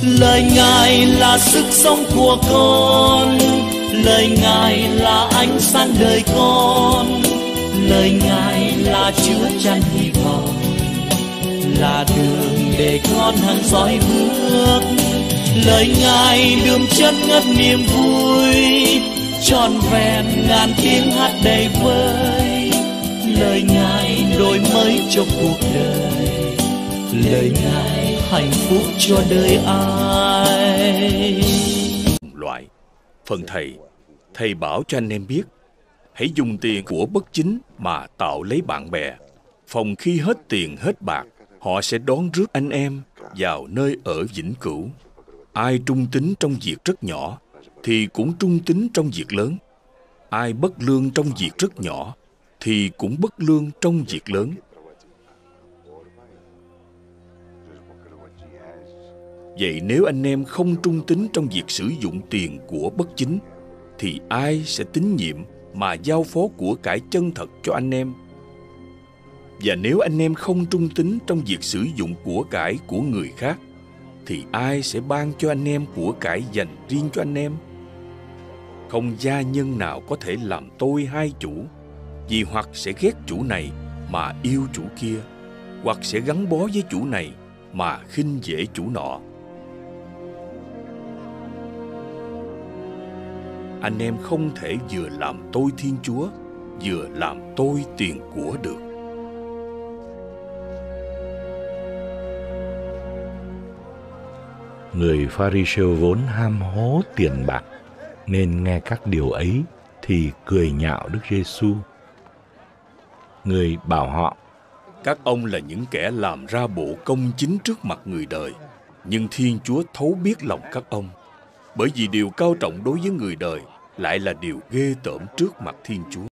Lời Ngài là sức sống của con, lời Ngài là ánh sáng đời con, lời Ngài là chứa chan hy vọng, là đường để con hằng dõi bước. Lời Ngài đượm chất ngất niềm vui, trọn vẹn ngàn tiếng hát đầy vơi. Lời Ngài đổi mới cho cuộc đời, lời Ngài hạnh phúc cho đời ai. Loại phần thầy bảo cho anh em biết, hãy dùng tiền của bất chính mà tạo lấy bạn bè, phòng khi hết tiền hết bạc, họ sẽ đón rước anh em vào nơi ở vĩnh cửu. Ai trung tín trong việc rất nhỏ thì cũng trung tín trong việc lớn, ai bất lương trong việc rất nhỏ thì cũng bất lương trong việc lớn. Vậy nếu anh em không trung tín trong việc sử dụng tiền của bất chính, thì ai sẽ tín nhiệm mà giao phó của cải chân thật cho anh em? Và nếu anh em không trung tín trong việc sử dụng của cải của người khác, thì ai sẽ ban cho anh em của cải dành riêng cho anh em? Không gia nhân nào có thể làm tôi hai chủ, vì hoặc sẽ ghét chủ này mà yêu chủ kia, hoặc sẽ gắn bó với chủ này mà khinh dễ chủ nọ. Anh em không thể vừa làm tôi Thiên Chúa, vừa làm tôi tiền của được. Người Pha-ri-siêu vốn ham hố tiền bạc, nên nghe các điều ấy thì cười nhạo Đức Giê-xu. Người bảo họ: Các ông là những kẻ làm ra bộ công chính trước mặt người đời, nhưng Thiên Chúa thấu biết lòng các ông, bởi vì điều cao trọng đối với người đời lại là điều ghê tởm trước mặt Thiên Chúa.